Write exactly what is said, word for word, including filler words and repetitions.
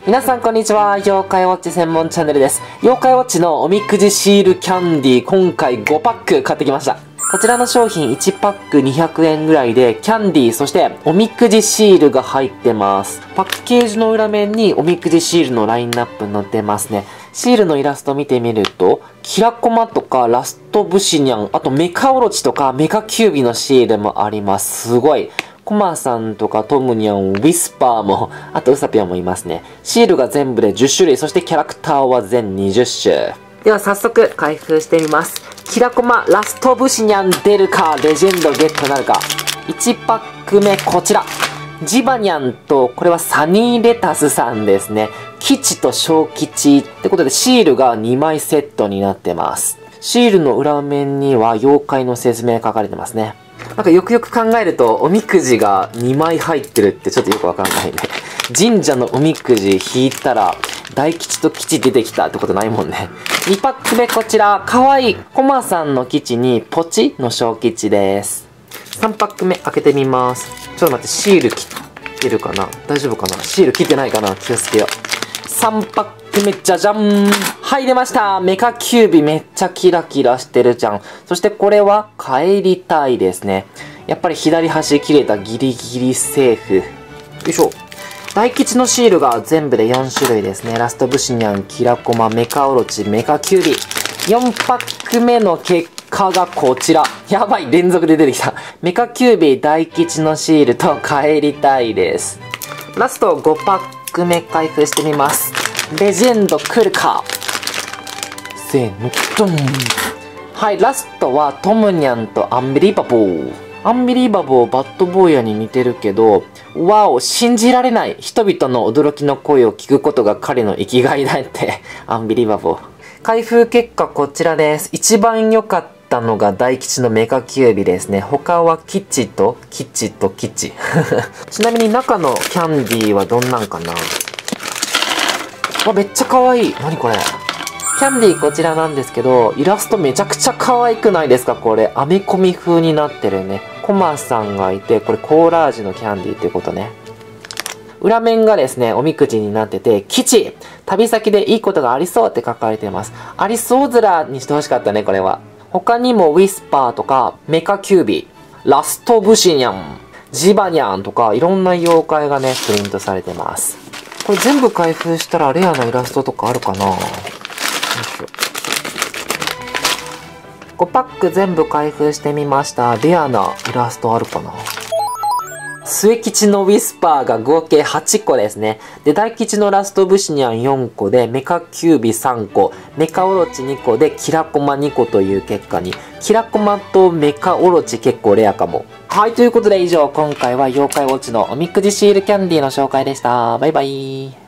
皆さんこんにちは。妖怪ウォッチ専門チャンネルです。妖怪ウォッチのおみくじシールキャンディー、今回ごパック買ってきました。こちらの商品いちパックにひゃくえんぐらいで、キャンディー、そしておみくじシールが入ってます。パッケージの裏面におみくじシールのラインナップ載ってますね。シールのイラスト見てみると、キラコマとかラストブシニャン、あとメカオロチとかメカキュービのシールもあります。すごい。コマさんとかトムニャン、ウィスパーも、あとウサピョンもいますね。シールが全部でじゅっしゅるい、そしてキャラクターは全にじゅっしゅ。では早速開封してみます。キラコマラストブシニャン出るか、レジェンドゲットなるか。いちパック目こちら。ジバニャンと、これはサニーレタスさんですね。吉と小吉ってことでシールがにまいセットになってます。シールの裏面には妖怪の説明書かれてますね。なんかよくよく考えると、おみくじがにまい入ってるってちょっとよくわかんないね。神社のおみくじ引いたら、大吉と吉出てきたってことないもんね。にパック目こちら、かわいいコマさんの吉にポチの小吉です。さんパック目開けてみます。ちょっと待って、シール切ってるかな？大丈夫かな？シール切ってないかな？気をつけよう。さんパック目、じゃじゃん！はい、出ました！メカキュービめっちゃキラキラしてるじゃん。そしてこれは帰りたいですね。やっぱり左端切れたギリギリセーフ。よいしょ。大吉のシールが全部でよんしゅるいですね。ラストブシニャン、キラコマ、メカオロチ、メカキュービ。よんパック目の結果がこちら。やばい、連続で出てきた。メカキュービ、大吉のシールと帰りたいです。ラストごパック目開封してみます。レジェンド来るか。せーの、ドン。はい、ラストはトムニャンとアンビリバボー。アンビリバボーバッドボーヤに似てるけど、わお、信じられない。人々の驚きの声を聞くことが彼の生きがいだって。アンビリバボー。開封結果こちらです。一番良かったのが大吉のメカキュービですね。他は吉と吉と吉。ちなみに中のキャンディーはどんなんかな？わ、めっちゃ可愛い。何これ？キャンディーこちらなんですけど、イラストめちゃくちゃ可愛くないですか？これ、編み込み風になってるね。コマさんがいて、これコーラージュのキャンディーってことね。裏面がですね、おみくじになってて、吉！旅先でいいことがありそうって書かれてます。ありそう面にしてほしかったね、これは。他にもウィスパーとか、メカキュービ、ラストブシニャン、ジバニャンとか、いろんな妖怪がね、プリントされてます。これ全部開封したらレアなイラストとかあるかな？よいしょ。ごパック全部開封してみました。レアなイラストあるかな？末吉のウィスパーが合計はちこですね。で、大吉のラストブシニャンよんこで、メカキュービさんこ、メカオロチにこで、キラコマにこという結果に。キラコマとメカオロチ結構レアかも。はい、ということで以上、今回は妖怪ウォッチのおみくじシールキャンディーの紹介でした。バイバイ。